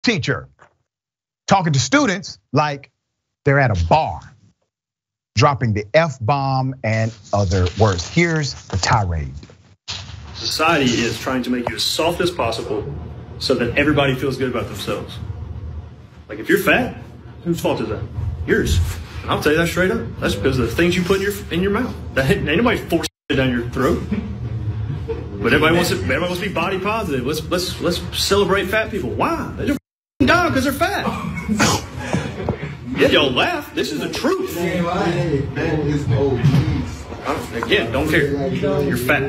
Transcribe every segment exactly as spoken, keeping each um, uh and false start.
teacher talking to students like they're at a bar, dropping the F-bomb and other words. Here's the tirade. Society is trying to make you as soft as possible so that everybody feels good about themselves. Like if you're fat, whose fault is that? Yours. And I'll tell you that straight up. That's because of the things you put in your in your mouth. That ain't nobody forcing it down your throat. But everybody wants to. Everybody wants to be body positive. Let's let's let's celebrate fat people. Why? They're die because they're fat. Yeah, y'all laugh. This is the truth. Again, don't care. You're fat.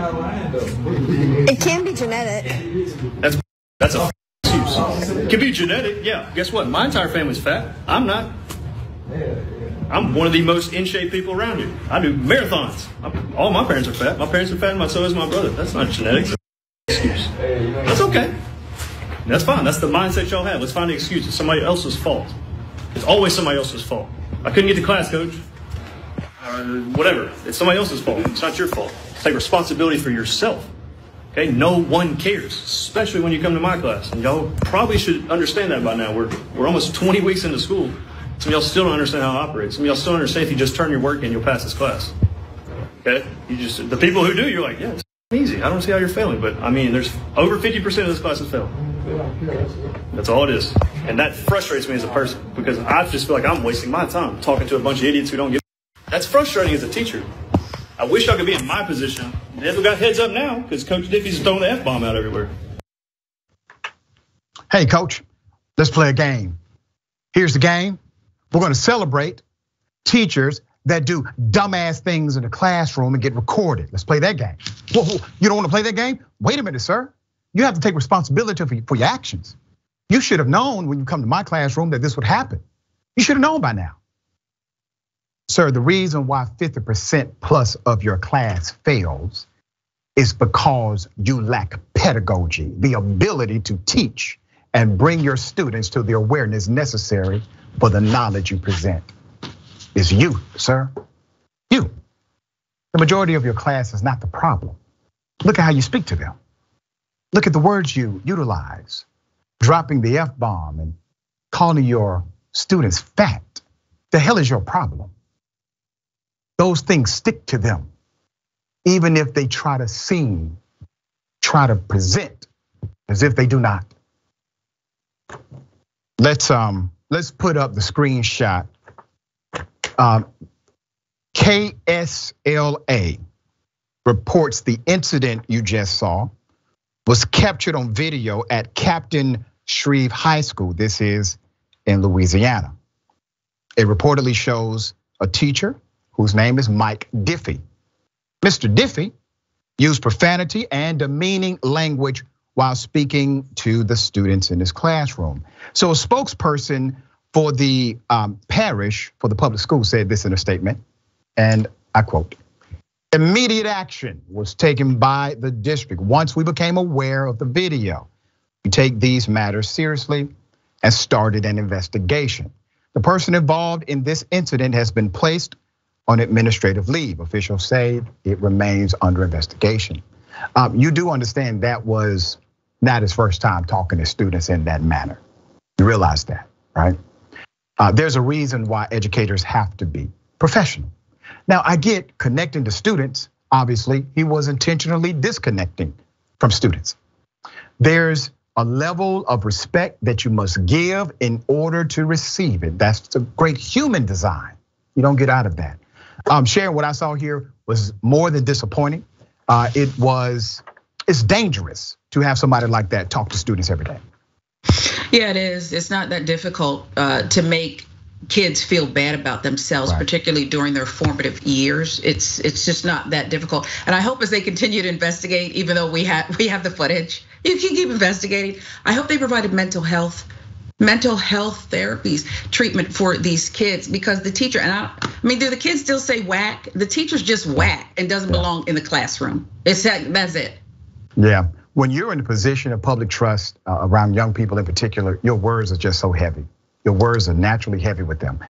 It can be genetic. That's that's a excuse. It can be genetic. Yeah. Guess what? My entire family's fat. I'm not. I'm one of the most in shape people around here. I do marathons. I'm, all my parents are fat. My parents are fat, and so is my brother. That's not genetics. Excuse. That's okay. That's fine. That's the mindset y'all have. Let's find the excuse. It's somebody else's fault. It's always somebody else's fault. I couldn't get to class, coach. Uh, whatever. It's somebody else's fault. It's not your fault. Take responsibility for yourself. Okay? No one cares, especially when you come to my class. And y'all probably should understand that by now. We're we're almost twenty weeks into school. Some of y'all still don't understand how it operates. Some of y'all still don't understand if you just turn your work in, you'll pass this class. Okay? You just the people who do, you're like, yeah, it's easy. I don't see how you're failing. But I mean, there's over fifty percent of this class is failing. That's all it is. And that frustrates me as a person because I just feel like I'm wasting my time talking to a bunch of idiots who don't get. That's frustrating as a teacher. I wish I could be in my position. Never got heads up now because Coach Diffie's throwing the F-bomb out everywhere. Hey, coach, let's play a game. Here's the game. We're going to celebrate teachers that do dumbass things in the classroom and get recorded. Let's play that game. Whoa, whoa, you don't want to play that game? Wait a minute, sir. You have to take responsibility for your actions. You should have known when you come to my classroom that this would happen. You should have known by now. Sir, the reason why fifty percent plus of your class fails is because you lack pedagogy, the ability to teach and bring your students to the awareness necessary for the knowledge you present. It's you, sir, you. The majority of your class is not the problem. Look at how you speak to them. Look at the words you utilize, dropping the F-bomb and calling your students fat. The hell is your problem? Those things stick to them, even if they try to seem, try to present as if they do not. Let's um, let's put up the screenshot. Um, K S L A reports the incident you just saw was captured on video at Captain Shreve High School. This is in Louisiana. It reportedly shows a teacher whose name is Mike Diffie. Mister Diffie used profanity and demeaning language while speaking to the students in his classroom. So a spokesperson for the parish, for the public school, said this in a statement, and I quote, "Immediate action was taken by the district once we became aware of the video. We take these matters seriously and started an investigation. The person involved in this incident has been placed on administrative leave. Officials say it remains under investigation." You do understand that was not his first time talking to students in that manner. You realize that, right? There's a reason why educators have to be professional. Now, I get connecting to students. Obviously, he was intentionally disconnecting from students. There's a level of respect that you must give in order to receive it. That's a great human design. You don't get out of that. Um, Sharon, what I saw here was more than disappointing. It was, it's dangerous to have somebody like that talk to students every day. Yeah, it is. It's not that difficult to make kids feel bad about themselves, right, particularly during their formative years. It's it's just not that difficult. And I hope as they continue to investigate, even though we have we have the footage, if you keep investigating, I hope they provided mental health, mental health therapies, treatment for these kids, because the teacher, and I, I mean, do the kids still say whack? The teacher's just whack and doesn't belong in the classroom. It's that, that's it. Yeah, when you're in a position of public trust around young people in particular, your words are just so heavy. Your words are naturally heavy with them.